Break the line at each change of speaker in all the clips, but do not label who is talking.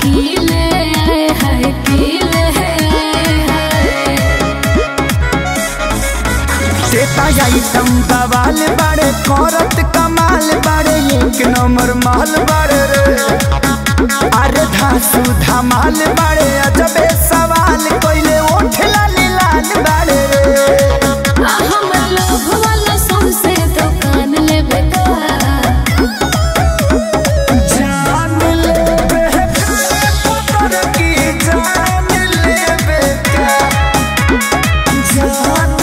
कीले है कीले
आइटम बवाल बड़े करत कमाल बड़े एक नंबर माल बड़े रे अरे धासु धमाल बड़े अजबे सवाल कोइले ओठ लाल लाल बड़े रे
हम लोग वाला सबसे दुकान लेबे का
जान लेबे पुत्र की जान लेबे का जान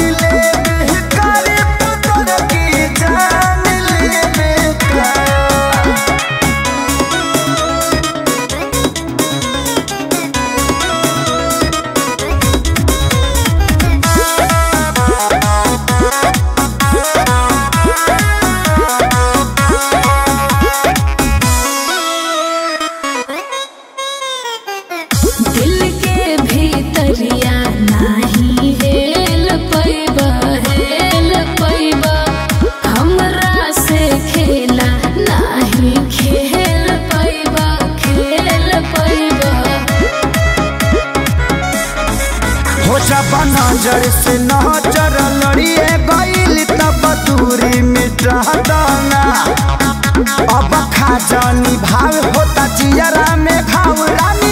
नजर से नजर लड़िए गईल तब दूरी मिटा दाना अब खा जानी भाव होता जियरा में घाव रानी